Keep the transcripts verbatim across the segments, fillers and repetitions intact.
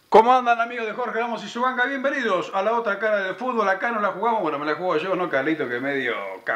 ¿Cómo andan, amigos de Jorge Ramos y su ganga? Bienvenidos a la otra cara del fútbol. Acá no la jugamos, bueno, me la juego yo, ¿no? Carlito, que medio...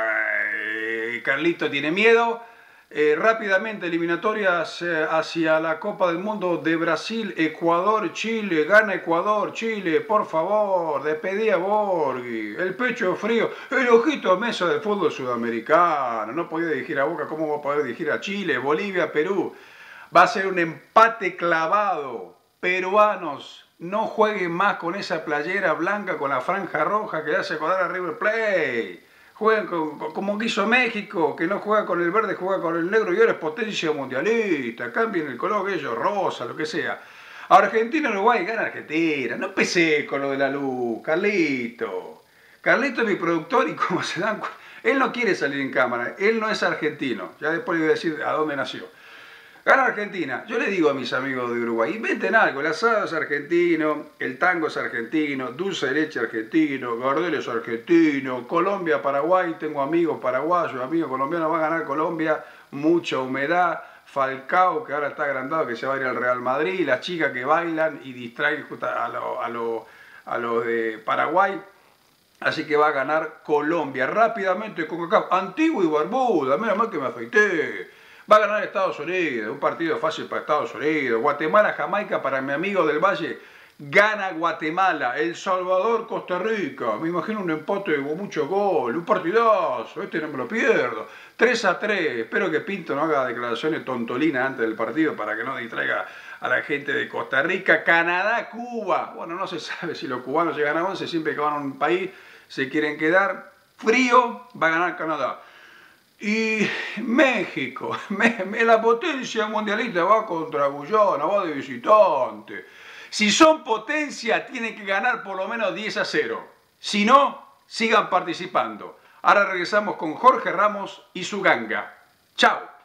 Carlito tiene miedo. Eh, rápidamente, eliminatorias eh, hacia la Copa del Mundo de Brasil, Ecuador, Chile. Gana Ecuador, Chile, por favor. Despedí a Borghi. El pecho frío. El ojito a mesa del fútbol sudamericano. No podía dirigir a Boca, ¿cómo va a poder dirigir a Chile? Bolivia, Perú. Va a ser un empate clavado. Peruanos, no jueguen más con esa playera blanca con la franja roja que le hace acordar a River Plate. Jueguen con, como quiso México, que no juega con el verde, juega con el negro y ahora es potencia mundialista. Cambien el color que ellos, rosa, lo que sea. Argentina, Uruguay, gana Argentina. No empecé con lo de la luz, Carlito. Carlito es mi productor y como se dan cuenta, él no quiere salir en cámara, él no es argentino. Ya después le voy a decir a dónde nació. Gana Argentina. Yo le digo a mis amigos de Uruguay, inventen algo. El asado es argentino, el tango es argentino, dulce de leche argentino, Gardel es argentino, Colombia, Paraguay, tengo amigos paraguayos, amigos colombianos, va a ganar Colombia, mucha humedad. Falcao, que ahora está agrandado, que se va a ir al Real Madrid, las chicas que bailan y distraen a los a lo, a lo de Paraguay. Así que va a ganar Colombia. Rápidamente, con acá, Antigua y Barbuda, menos mal que me afeité. Va a ganar Estados Unidos, un partido fácil para Estados Unidos. Guatemala, Jamaica, para mi amigo del Valle, gana Guatemala. El Salvador, Costa Rica, me imagino un empate con mucho gol, un partidazo, este no me lo pierdo. tres a tres, espero que Pinto no haga declaraciones tontolinas antes del partido para que no distraiga a la gente de Costa Rica. Canadá, Cuba, bueno, no se sabe si los cubanos llegan a once, siempre que van a un país se quieren quedar. Frío, va a ganar Canadá. Y México, la potencia mundialista va contra Guyana, va de visitante. Si son potencia, tienen que ganar por lo menos diez a cero. Si no, sigan participando. Ahora regresamos con Jorge Ramos y su ganga. ¡Chao!